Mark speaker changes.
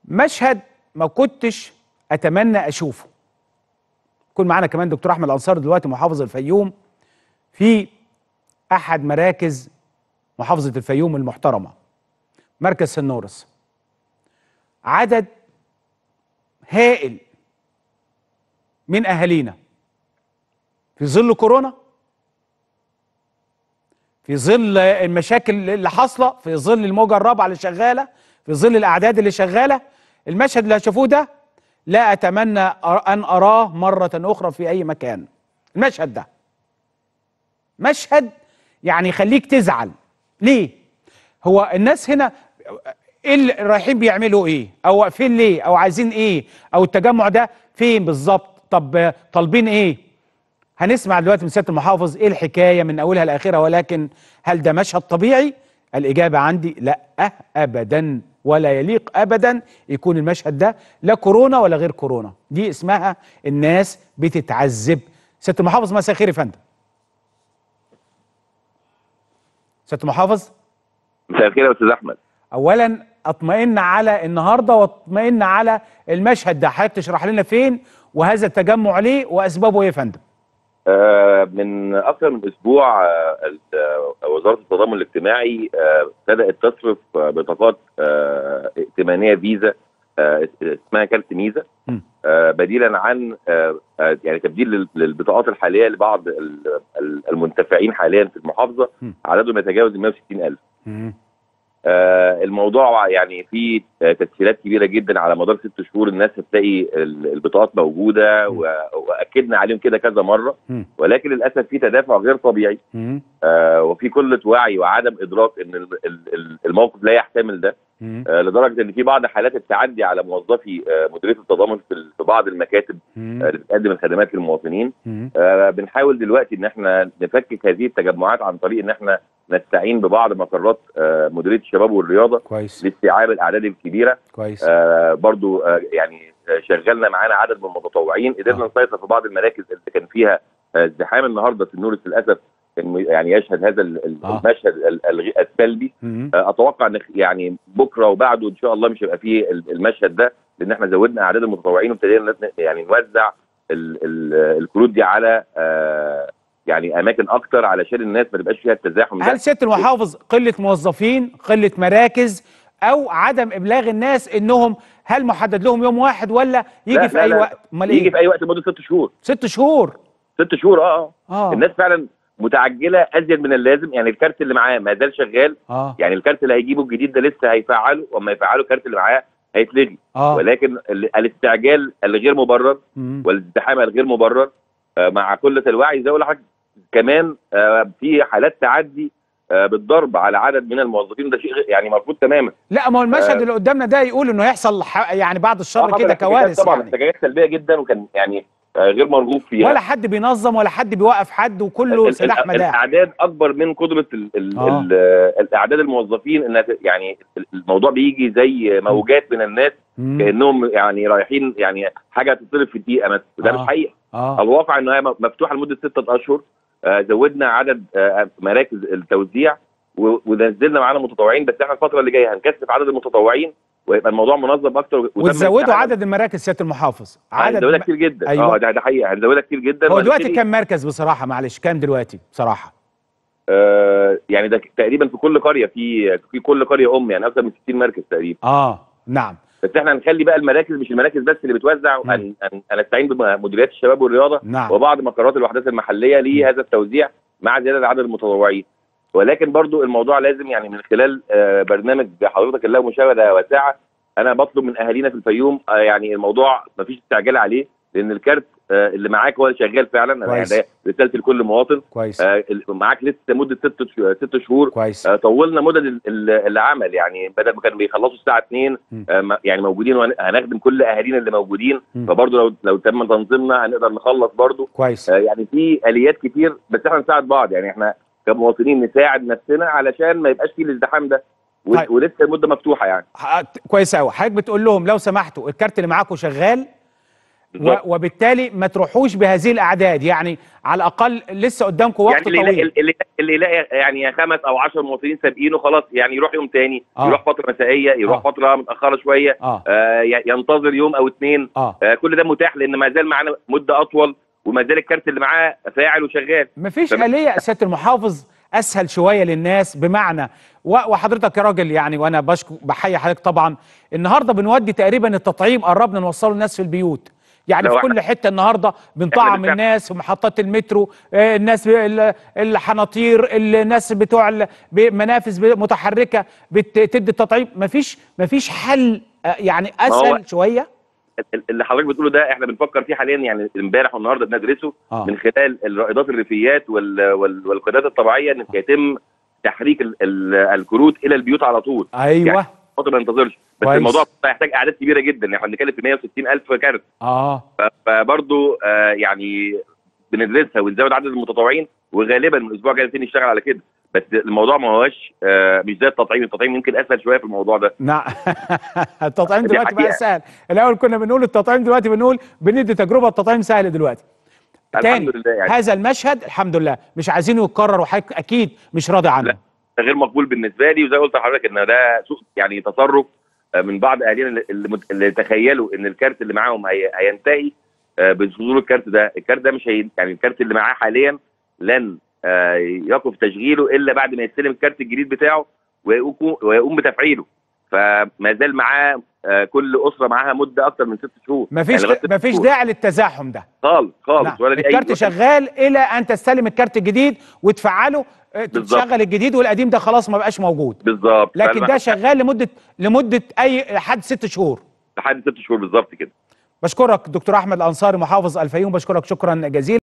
Speaker 1: مشهد ما كنتش اتمنى اشوفه. يكون معانا كمان دكتور احمد الانصاري دلوقتي محافظ الفيوم في احد مراكز محافظه الفيوم المحترمه، مركز سنورس. عدد هائل من اهالينا في ظل كورونا، في ظل المشاكل اللي حاصله، في ظل الموجه الرابعه اللي شغاله، في ظل الاعداد اللي شغاله. المشهد اللي هتشوفوه ده لا اتمنى ان اراه مره اخرى في اي مكان. المشهد ده مشهد يعني يخليك تزعل. ليه؟ هو الناس هنا ايه اللي رايحين بيعملوا ايه؟ او واقفين ليه؟ او عايزين ايه؟ او التجمع ده فين بالظبط؟ طب طالبين ايه؟ هنسمع دلوقتي من سياده المحافظ ايه الحكايه من اولها لاخرها، ولكن هل ده مشهد طبيعي؟ الاجابه عندي لا ابدا، ولا يليق ابدا يكون المشهد ده لا كورونا ولا غير كورونا. دي اسمها الناس بتتعذب. سياده المحافظ مساء الخير يا فندم. سياده المحافظ
Speaker 2: مساء الخير يا استاذ احمد.
Speaker 1: اولا اطمئن على النهارده واطمئن على المشهد ده، حضرتك تشرح لنا فين وهذا التجمع ليه واسبابه ايه يا فندم؟
Speaker 2: من اكثر من اسبوع وزاره التضامن الاجتماعي بدات تصرف بطاقات ائتمانيه فيزا اسمها كارت ميزه، بديلا عن يعني تبديل للبطاقات الحاليه لبعض المنتفعين حاليا في المحافظه، عددهم يتجاوز 160,000. الموضوع يعني فيه تسهيلات كبيره جدا على مدار 6 شهور. الناس هتلاقي البطاقات موجوده واكدنا عليهم كده كذا مره، ولكن للاسف في تدافع غير طبيعي وفي قله وعي وعدم ادراك ان الموقف لا يحتمل ده، لدرجه ان في بعض حالات التعدي على موظفي مديريه التضامن في بعض المكاتب اللي بتقدم الخدمات للمواطنين. بنحاول دلوقتي ان احنا نفكك هذه التجمعات عن طريق ان احنا نستعين ببعض مقرات مديريه الشباب والرياضه
Speaker 1: كويس
Speaker 2: لاستيعاب الاعداد الكبيره.
Speaker 1: كويس.
Speaker 2: برضو يعني شغلنا معانا عدد من المتطوعين، قدرنا نسيطر في بعض المراكز اللي كان فيها ازدحام. النهارده في النورس للاسف يعني يشهد هذا المشهد السلبي. اتوقع ان يعني بكره وبعده ان شاء الله مش هيبقى فيه المشهد ده، لان احنا زودنا اعداد المتطوعين وابتدينا يعني نوزع الكروت دي على يعني اماكن اكتر علشان الناس ما تبقاش فيها التزاحم ده.
Speaker 1: هل سياده المحافظ قله موظفين، قله مراكز، او عدم ابلاغ الناس انهم هل محدد لهم يوم واحد ولا يجي في اي وقت؟
Speaker 2: امال ايه؟ يجي في اي وقت لمده 6 شهور.
Speaker 1: 6 شهور
Speaker 2: 6 شهور. الناس فعلا متعجله ازيد من اللازم. يعني الكارت اللي معاه ما زال شغال. يعني الكارت اللي هيجيبه الجديد ده لسه هيفعله، واما يفعله الكارت اللي معاه هيتلغي. ولكن الاستعجال الغير مبرر والازدحام الغير مبرر مع قله الوعي زي ما قلت كمان في حالات تعدي بالضرب على عدد من الموظفين. ده شيء يعني مرفوض تماما.
Speaker 1: لا، ما هو المشهد اللي قدامنا ده يقول انه هيحصل يعني بعد الشر كده كوارث.
Speaker 2: طبعا
Speaker 1: يعني
Speaker 2: احتجاجات سلبيه جدا، وكان يعني غير مرغوب فيها،
Speaker 1: ولا حد بينظم ولا حد بيوقف حد، وكله سلاح مداح.
Speaker 2: الاعداد اكبر من قدره الاعداد الموظفين. ان يعني الموضوع بيجي زي موجات من الناس كانهم يعني رايحين يعني حاجه تطلب في دقيقه مثلا، وده مش حقيقه. الواقع ان هي مفتوحه لمده 6 اشهر. زودنا عدد مراكز التوزيع ونزلنا معانا متطوعين، بس احنا الفتره اللي جايه هنكثف عدد المتطوعين ويبقى الموضوع منظم اكتر.
Speaker 1: وتزودوا عدد المراكز سياده المحافظ؟
Speaker 2: هنزودها كتير جدا.
Speaker 1: أيوة.
Speaker 2: ده حقيقه هنزودها كتير جدا.
Speaker 1: هو دلوقتي كام مركز بصراحه؟ معلش كام دلوقتي بصراحه؟
Speaker 2: يعني ده تقريبا في كل قريه، في كل قريه يعني اكثر من 60 مركز تقريبا.
Speaker 1: نعم.
Speaker 2: بس احنا هنخلي بقى المراكز، مش المراكز بس اللي بتوزع، هنستعين بمديريات الشباب والرياضه.
Speaker 1: نعم.
Speaker 2: وبعض مقرات الوحدات المحليه لهذا التوزيع مع زياده عدد المتطوعين. ولكن برضو الموضوع لازم يعني من خلال برنامج حضرتك اللي له مشاهده واسعه، انا بطلب من اهالينا في الفيوم يعني الموضوع ما فيش استعجال عليه، لان الكارت اللي معاك هو اللي شغال فعلا.
Speaker 1: كويس.
Speaker 2: يعني رسالتي لكل مواطن.
Speaker 1: كويس.
Speaker 2: معاك لسه مده 6 شهور.
Speaker 1: كويس.
Speaker 2: طولنا مدد العمل، يعني بدل ما كانوا بيخلصوا الساعه 2 يعني موجودين، وهنخدم كل اهالينا اللي موجودين. فبرضه لو تم تنظيمنا هنقدر نخلص برضه.
Speaker 1: كويس.
Speaker 2: يعني في اليات كتير، بس احنا نساعد بعض. يعني احنا كمواطنين نساعد نفسنا علشان ما يبقاش فيه الازدحام ده. طيب. ولسه المده مفتوحه يعني.
Speaker 1: كويس قوي. حضرتك بتقول لهم لو سمحتوا الكارت اللي معاكم شغال، وبالتالي ما تروحوش بهذه الاعداد، يعني على الاقل لسه قدامكم وقت
Speaker 2: يعني
Speaker 1: طويل.
Speaker 2: اللي يلاقي يعني 5 أو 10 مواطنين سابقينه خلاص، يعني يروح يوم تاني، يروح فتره مسائيه، يروح فتره متاخره شويه، ينتظر يوم او 2. كل ده متاح، لان ما زال معانا مده اطول، وما زال الكارت اللي معاه فاعل وشغال.
Speaker 1: مفيش آلية يا سياده المحافظ اسهل شويه للناس؟ بمعنى وحضرتك يا راجل يعني، وانا بحيي حضرتك طبعا، النهارده بنودي تقريبا التطعيم، قربنا نوصله الناس في البيوت، يعني في كل حتة النهاردة بنطعم الناس، في محطات المترو، الناس الحناطير، الناس بتوع منافذ متحركة بتدي التطعيم. مفيش حل يعني أسهل شوية؟
Speaker 2: اللي حضرتك بتقوله ده احنا بنفكر فيه حاليا، يعني امبارح والنهارده بندرسه من خلال الرائدات الريفيات والقيادات الطبيعية، ان يتم تحريك الكروت الى البيوت على طول.
Speaker 1: ايوه
Speaker 2: يعني ما ننتظرش، بس الموضوع هيحتاج اعداد كبيره جدا، احنا بنتكلم في 160,000 كارت. فبرضه يعني بندرسها ونزود عدد المتطوعين، وغالبا من الاسبوع الجاي نبتدي نشتغل على كده. بس الموضوع ما هوش مش زي التطعيم يمكن اسهل شويه في الموضوع ده.
Speaker 1: نعم. التطعيم دلوقتي بقى سهل، الاول كنا بنقول التطعيم، دلوقتي بنقول بندي تجربه التطعيم سهل دلوقتي.
Speaker 2: الحمد لله يعني.
Speaker 1: هذا المشهد الحمد لله مش عايزينه يتكرر، وحضرتك اكيد مش راضي عنه.
Speaker 2: لا، ده غير مقبول بالنسبه لي، وزي ما قلت لحضرتك ان ده سوء يعني تصرف من بعض اهالينا اللي تخيلوا ان الكارت اللي معاهم هينتهي بصدور الكارت ده. الكارت ده مش يعني الكارت اللي معاه حاليا لن يقف تشغيله الا بعد ما يستلم الكارت الجديد بتاعه ويقوم بتفعيله. فما زال معاه كل اسره معاها مده اكتر من 6 شهور.
Speaker 1: مفيش داعي للتزاحم ده
Speaker 2: خالص.
Speaker 1: نعم. ولا الكارت شغال الى ان تستلم الكارت الجديد وتفعله، تشغل الجديد، والقديم ده خلاص ما بقاش موجود.
Speaker 2: بالظبط.
Speaker 1: لكن ده شغال لمده لحد 6 شهور.
Speaker 2: لحد 6 شهور بالظبط كده.
Speaker 1: بشكرك دكتور احمد الانصاري محافظ الفيوم، بشكرك شكرا جزيلا.